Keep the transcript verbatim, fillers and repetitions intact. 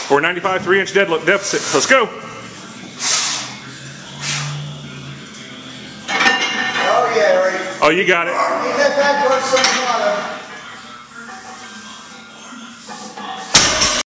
four ninety-five, three inch deadlift deficit. Let's go. Oh yeah, Ray. Oh, you got it. Get that back, some water.